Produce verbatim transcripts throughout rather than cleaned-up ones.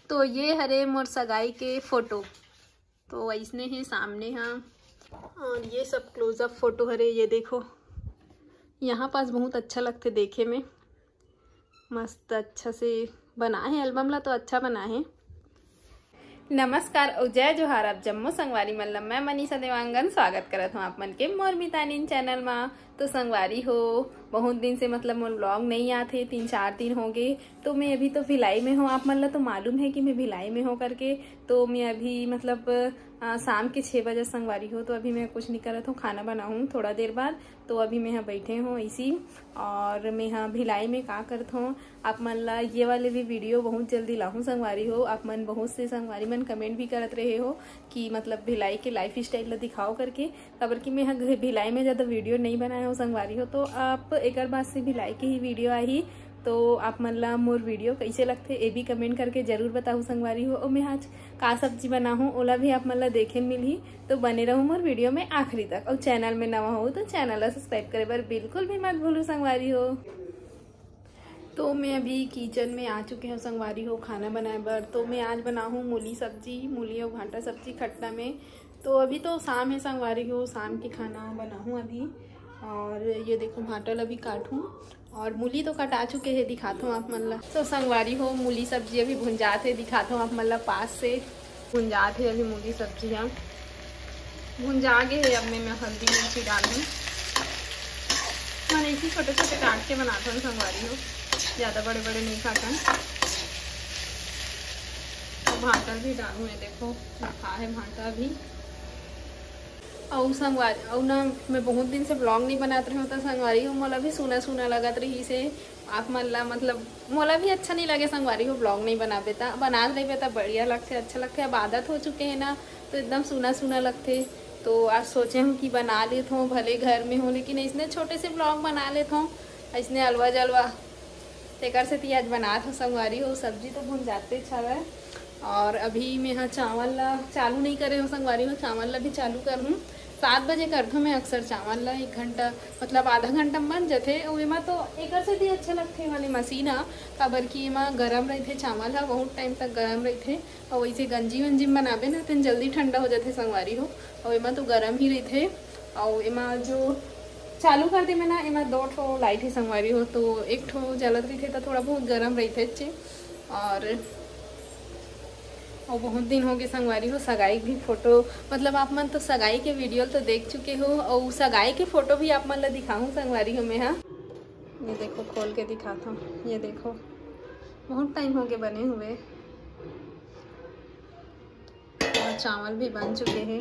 तो ये हरे मोर सगाई के फोटो तो ऐसने ही सामने हाँ। और ये सब क्लोजअप फोटो हरे, ये देखो यहाँ पास बहुत अच्छा लगते देखे में, मस्त अच्छा से बना है एल्बम ला तो अच्छा बना है। नमस्कार और जय जोहार, आप जम्मू संगवारी मल्लम, मैं मनीषा देवांगन स्वागत करत हूँ आप मन के मोर मितानिन चैनल में। तो संगवारी हो बहुत दिन से मतलब मोर व्लॉग नहीं आते, तीन चार दिन हो गए। तो मैं अभी तो भिलाई में हूँ, आप मन ला तो मालूम है कि मैं भिलाई में हूँ करके। तो मैं अभी मतलब आ, शाम के छः बजे संगवारी हो, तो अभी मैं कुछ नहीं करत हूँ, खाना बनाऊँ थोड़ा देर बाद। तो अभी मैं यहाँ बैठे हूँ इसी, और मैं यहाँ भिलाई में का करत हूँ आप मन ला ये वाले भी वीडियो बहुत जल्दी लाहूँ संगवारी हो। आप मन बहुत से संगवारी मन कमेंट भी करत रहे हो कि मतलब भिलाई के लाइफ स्टाइल ला दिखाओ करके, खबर कि मैं यहाँ भिलाई में ज़्यादा वीडियो नहीं बनाया हो संगवारी हो। तो आप एक बार से भिलाई की ही वीडियो आई, तो आप मन ला मोर वीडियो कैसे लगते ये भी कमेंट करके जरूर बताऊँ संगवारी हो। और मैं आज का सब्जी बना हूँ ओला भी आप मन ला देखे मिली, तो बने रहूँ मोर वीडियो में आखिरी तक। और चैनल में नवा हो तो चैनल ला सब्सक्राइब करे बर बिल्कुल भी मत भूलो संगवारी हो। तो मैं अभी किचन में आ चुके हैं संगवारी हो खाना बनाए बर। तो मैं आज बना हूँ मूली सब्जी, मूली और भांटा सब्जी खट्टा में। तो अभी तो शाम है संगवारी हो, शाम की खाना बना हूँ अभी। और ये देखो भांटा अभी काटूँ, और मूली तो कटा चुके हैं, दिखाता हूँ आप मन ला। तो संगवारी हो मूली सब्जी अभी भुंजाते, दिखाता हूँ आप मन ला पास से। भुंजाते है अभी मूली सब्जी, हम भुंजा गए है। अब मैं, मैं हल्दी मिर्ची डाल दूँ, मैंने इसी छोटे छोटे काट के बनाता हूँ संगवारी हो, ज़्यादा बड़े बड़े नहीं काटा। और भांटा भी डालूँ, ये देखो रखा है भांटा भी। और संगवारी और ना मैं बहुत दिन से ब्लॉग नहीं बनाते रही हूँ, तो संगवारी हो मोला भी सुना सुना लगत रही से आप मन ला, मतलब मोला भी अच्छा नहीं लगे संगवारी हो ब्लॉग नहीं बनाबे ता बना रही तो बढ़िया लगते, अच्छा लगते। अब आदत हो चुके हैं ना, तो एकदम सुना सुना लगते। तो आज सोचे हूँ कि बना लेता हूँ, भले घर में हूँ लेकिन इसने छोटे से ब्लॉग बना लेता हूँ, इसने अलवा जलवा तेकर से आज बना था संगवारी हो। सब्जी तो भून जाते छावे, और अभी मैं यहाँ चावल ला चालू नहीं करे हो संगवारी हो, चावल ला भी चालू कर हूँ। सात बजे कर दूँ मैं अक्सर चावल ला, एक घंटा मतलब आधा घंटा में बन जाते। और एमा तो एक से भी अच्छा लगते वाली मशीन है, काबर कि एमा गर्म रहते चावल है, बहुत टाइम तक गर्म रहते। और वैसे गंजी वंजी बनाबे ना तो जल्दी ठंडा हो जाते संगवारी हो, और एमा तो गर्म ही रहते। और एमा जो चालू कर दे मैं ना, एमा दो ठो लाइट ही संगवारी हो, तो एक ठो जलत रही थे तो थोड़ा बहुत गर्म रही थे अच्छे। और और बहुत दिन हो गए संगवारी हो सगाई भी फोटो, मतलब आप मन तो सगाई के वीडियो तो देख चुके हो, और सगाई के फोटो भी आप मन ला दिखाऊँ संगवारी हो मैं। हाँ ये देखो खोल के दिखाता हूँ, ये देखो बहुत टाइम हो गए बने हुए, और चावल भी बन चुके हैं।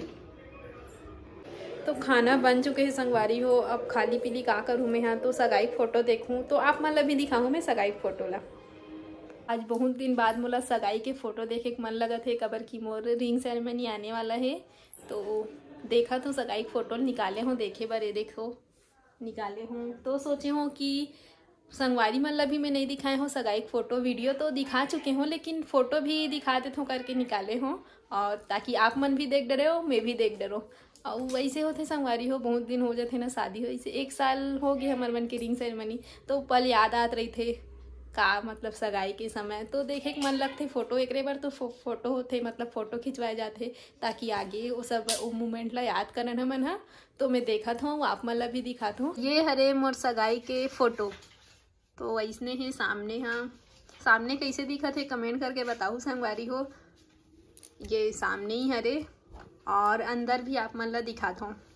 तो खाना बन चुके हैं संगवारी हो, अब खाली पीली का करूँ मैं। यहाँ तो सगाई फोटो देखूँ तो आप मन ला भी दिखाऊँ मैं सगाई फोटो ला। आज बहुत दिन बाद मोला सगाई के फोटो देखे के मन लगा थे, कबर की मोर रिंग सेरेमनी आने वाला है। तो देखा तो सगाई फोटो निकाले हूँ देखे बार, ये देखो निकाले हूँ। तो सोचे हूँ कि संगवारी मन ला भी मैं नहीं दिखाए हूँ सगाई फोटो, वीडियो तो दिखा चुके हूँ लेकिन फोटो भी दिखा देते हूँ करके निकाले हूँ, और ताकि आप मन भी देख डरे हो मैं भी देख डरो। और वैसे होते संगवारी हो बहुत दिन हो जाते ना शादी हो, इसे एक साल हो गए हमारे मन की रिंग सेरेमनी। तो पल याद आत रही थे का मतलब सगाई के समय, तो देखे के मन लगते फोटो एक बार तो फो, फोटो होते मतलब फोटो खिंचवाए जाते, ताकि आगे वो सब वो मोमेंट ला याद करना है मन। हाँ तो मैं देखा था आप मन ला भी दिखाता हूँ। ये हरे मोर सगाई के फोटो तो ऐसने ही सामने, हाँ सामने कैसे दिखा थे कमेंट करके बताऊ संगवारी हो। ये सामने ही हरे, और अंदर भी आप मन ला दिखाता हूँ।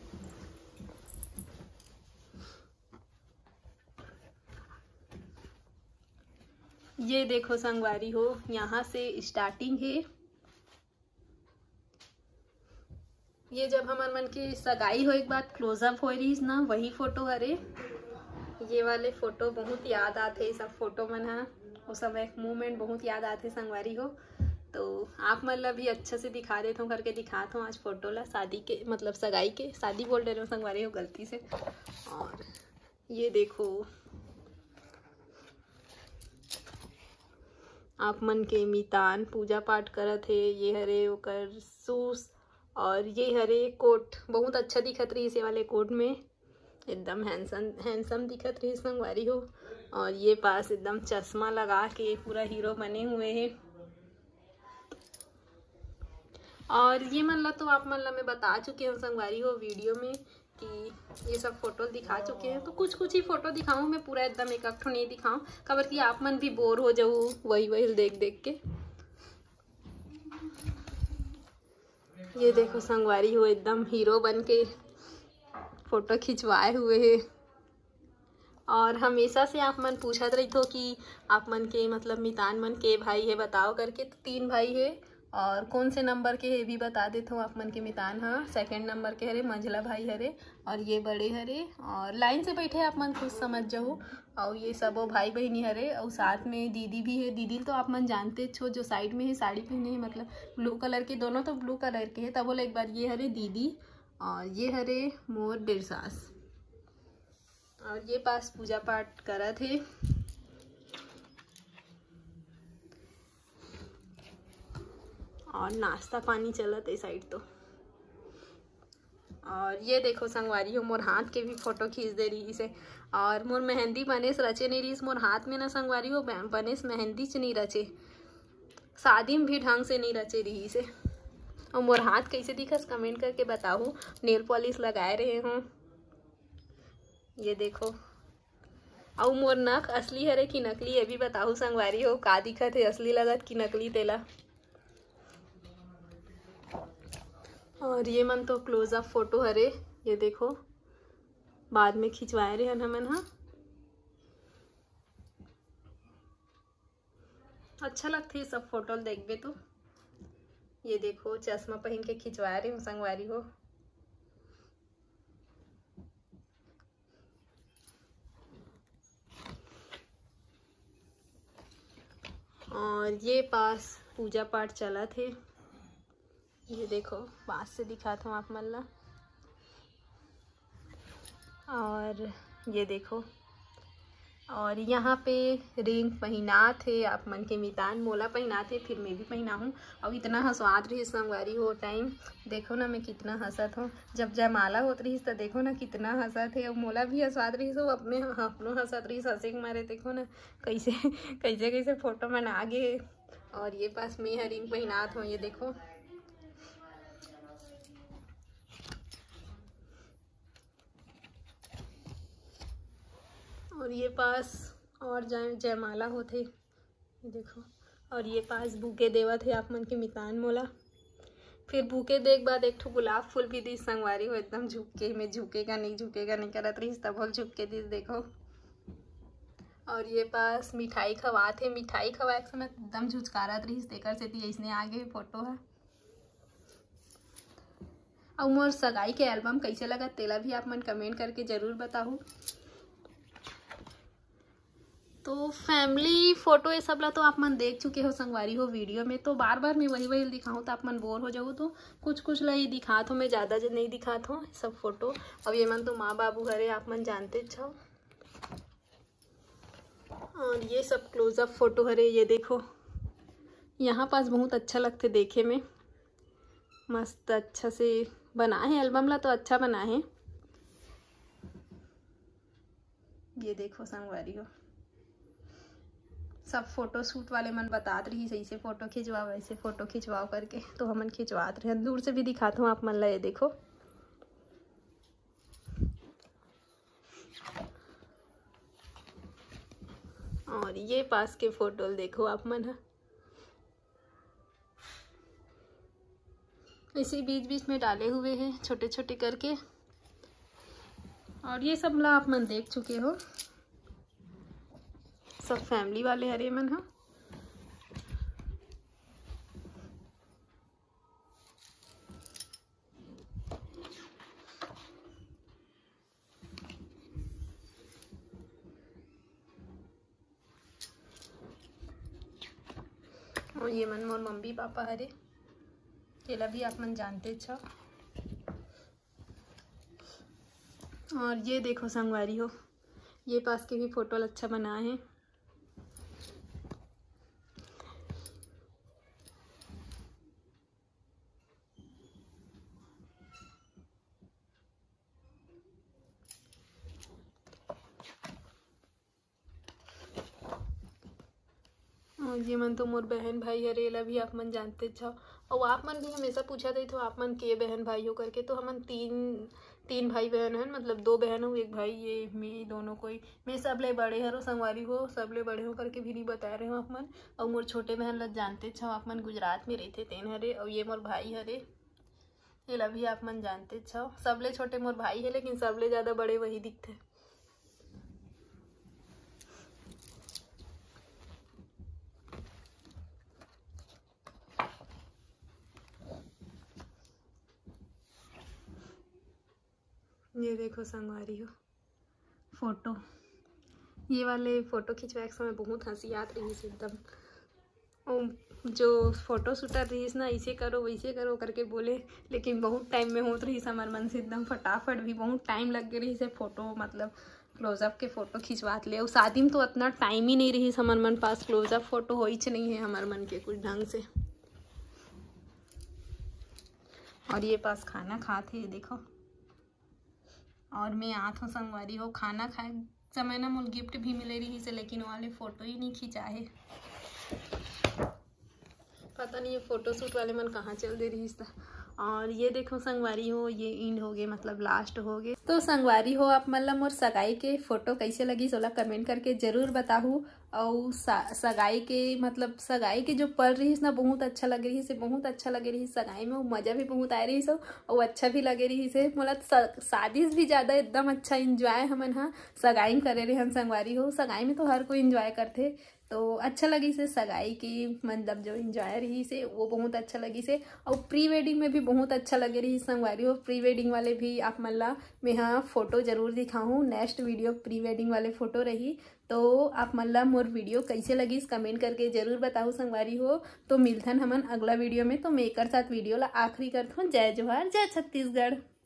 ये देखो संगवारी हो, यहाँ से स्टार्टिंग है। ये जब हमार मन की सगाई हो एक बात क्लोजअप हो रही ना, वही फोटो हरे। ये वाले फोटो बहुत याद आते, सब फोटो मन है वो सब एक मूवमेंट बहुत याद आते संगवारी हो। तो आप मन ला भी अच्छा से दिखा देता हूँ करके दिखाता हूँ आज फोटो ला, शादी के मतलब सगाई के, शादी बोल रहे हो संगवारी हो गलती से। और ये देखो आप मन के मितान पूजा पाठ करत है। ये हरे ओकर सूस, और ये हरे कोट बहुत अच्छा दिखत रही इसे वाले कोट में, एकदम हैंडसम हैंडसम दिखत रही संगवारी हो। और ये पास एकदम चश्मा लगा के पूरा हीरो बने हुए हैं। और ये मतलब तो आप मतलब मैं बता चुके हूँ संगवारी हो वीडियो में कि ये सब फोटो दिखा चुके हैं, तो कुछ कुछ ही फोटो दिखाऊं, मैं पूरा एकदम एक एक नहीं दिखाऊं, खबर कि आप मन भी बोर हो जाऊँ वही वही देख देख के। ये देखो संगवारी हो एकदम हीरो बन के फोटो खिंचवाए हुए है। और हमेशा से आप मन पूछत रही थो कि आप मन के मतलब मितान मन के भाई है बताओ करके, तो तीन भाई है और कौन से नंबर के है भी बता देते हो आप मन के मितान। हाँ, सेकंड नंबर के हरे मंझला भाई हरे और ये बड़े हरे, और लाइन से बैठे आप मन खुद समझ जाओ। और ये सबो भाई बहनी हरे और साथ में दीदी भी है। दीदी तो आप मन जानते छो जो साइड में है साड़ी पहने है, मतलब ब्लू कलर के, दोनों तो ब्लू कलर के है। तब बोले एक बार ये हरे दीदी और ये हरे मोर डेढ़ सास। और ये पास पूजा पाठ करा थे। और नाश्ता पानी चलत है साइड तो। और ये देखो संगवारी हो मोर हाथ के भी फोटो खींच दे रही से। और मोर मेहंदी बनेस रचे नहीं रही, मोर हाथ में ना संगवारी हो बनेस मेहंदी च नहीं रचे, शादी में भी ढंग से नहीं रचे रही से। और मोर हाथ कैसे दिखस कमेंट करके बताओ। नेल पॉलिश लगाए रहे हूँ, ये देखो। और मोर नख असली हरे कि नकली ये भी बताओ संगवारी हो, का दिखत है असली लगत कि नकली तेला। और ये मन तो क्लोजअप फोटो हरे, ये देखो बाद में खिंचवाए रहे हमन। हाँ, अच्छा लगते है सब फोटो देखबे तो। ये देखो चश्मा पहन के खिंचवाए रहे हूँ संगवारी हो। और ये पास पूजा पाठ चला थे, ये देखो पास से दिखाता हूँ आप मन ला। और ये देखो, और यहाँ पे रिंग पहना थे आप मन के मितान, मोला पहना थे, फिर मैं भी पहना हूँ। और इतना हंसवात रही संगवारी हो टाइम, देखो ना मैं कितना हंसत हूँ। जब जयमाला होत रही तो देखो ना कितना हंसत है, और मोला भी हंसवात रही सो अपने अपनों हंसत रही हंसे के मारे। देखो ना कैसे कैसे कैसे फोटो में आगे। और ये पास मैं रिंग पहनात हूँ, ये देखो। और ये पास और जय जयमाला होते, ये देखो। और ये पास बुके देवत है आप मन के मितान मोला। फिर बुके देख बाद एक ठो गुलाब फूल भी दी संगवारी हो, एकदम झुके में झुकेगा नहीं झुकेगा नहीं करत रही तब बोल झुक के दी, देखो। और ये पास मिठाई खवात है, मिठाई खवाए के समय एकदम झुचकारत रही तेकर से ती ऐसने आगे फोटो है। और मोर सगाई के एल्बम कैसे लगा तेला भी आप मन कमेंट करके जरूर बताओ। तो फैमिली फोटो ये सब ला तो आप मन देख चुके हो संगवारी हो वीडियो में, तो बार बार मैं वही वही दिखाऊं तो आप मन बोर हो जाओ। तो कुछ कुछ ला ही दिखात हो, मैं ज़्यादा नहीं दिखात हूँ सब फोटो। अब ये मन तो माँ बाबू हरे आप मन जानते छो। और ये सब क्लोजअप फोटो हरे, ये देखो। यहाँ पास बहुत अच्छा लगते देखे में, मस्त अच्छा से बना है एल्बम ला, तो अच्छा बना है। ये देखो संगवारी हो सब फोटो शूट वाले मन बतात रही सही से फोटो खिंचवाओ, वैसे फोटो खिंचवाओ करके, तो हमन खिंचवात रहे। दूर से भी दिखाता हूँ आप मन ला, ये देखो। और ये पास के फोटो देखो आप मन है, इसी बीच बीच में डाले हुए हैं छोटे छोटे करके। और ये सब ला आप मन देख चुके हो, सब फैमिली वाले हरे मन हा। और ये मन मोर मम्मी पापा हरे, केला भी आप मन जानते छो। और ये देखो संगवारी हो, ये पास के भी फोटो अच्छा बना है। और ये मन तो मोर बहन भाई हरे, एला भी आप मन जानते छो। और आप मन भी हमेशा पूछा थे तो आप मन के बहन भाई हो करके, तो हमन तीन तीन भाई बहन हैं, मतलब दो बहन हो एक भाई, ये मैं दोनों कोई मैं सबले बड़े हरो संगवारी हो, सबले बड़े हो करके भी नहीं बता रहे हो आप मन। और मोर छोटे बहन ला जानते छो आप मन, गुजरात में रहते तेन हरे। और ये मोर भाई हरे, एला भी आप मन जानते छो। सबले छोटे मोर भाई है, लेकिन सबले ज्यादा बड़े वही दिखते। ये देखो संगवारी हो फोटो, ये वाले फोटो खिंचवाए के समय बहुत हंसी आत रही है एकदम। जो फोटो शूटर रही ना, ऐसे करो वैसे करो करके बोले, लेकिन बहुत टाइम में होत रही हमार मन से एकदम फटाफट, भी बहुत टाइम लग रही से फोटो, मतलब क्लोजअप के फोटो खिंचवात ले। और शादी में तो इतना टाइम ही नहीं रही हमार मन पास, क्लोजअप फोटो हो ही नहीं है हमार मन के कुछ ढंग से। और ये पास खाना खाते है देखो, और मैं आत हूँ संगवारी हो खाना खाए समय ना मुझे गिफ्ट भी मिले रही से, लेकिन वाले फोटो ही नहीं खिंचा है। पता नहीं ये फोटो शूट वाले मन कहाँ चल दे रही था। और ये देखो संगवारी हो, ये इंड हो गए, मतलब लास्ट हो गए। तो संगवारी हो आप मतलब मोर सगाई के फोटो कैसे लगी सोला कमेंट करके जरूर बताहू। और सगाई के मतलब सगाई के जो पल रही ना बहुत अच्छा लगे रही से, बहुत अच्छा लगे रही सगाई में, वो मजा भी बहुत आ रही सो और अच्छा भी लगे रही से। मतलब शादी से भी ज्यादा एकदम अच्छा इंजॉय हमन हाँ सगाई करे रहे हम संगवारी हो। सगाई में तो हर कोई इंजॉय करते, तो अच्छा लगी से सगाई की, मतलब जो इंजॉय रही से वो बहुत अच्छा लगी से। और प्री वेडिंग में भी बहुत अच्छा लगे रही संगवारी हो। प्री वेडिंग वाले भी आप मल्ला मैं हाँ फोटो जरूर दिखाऊँ, नेक्स्ट वीडियो प्री वेडिंग वाले फोटो रही। तो आप मल्ला मोर वीडियो कैसे लगी कमेंट करके जरूर बताओ संगवारी हो। तो मिलथन हमन अगला वीडियो में, तो मैं एक साथ वीडियो ला आखिरी करथूँ। जय जोहार, जय छत्तीसगढ़।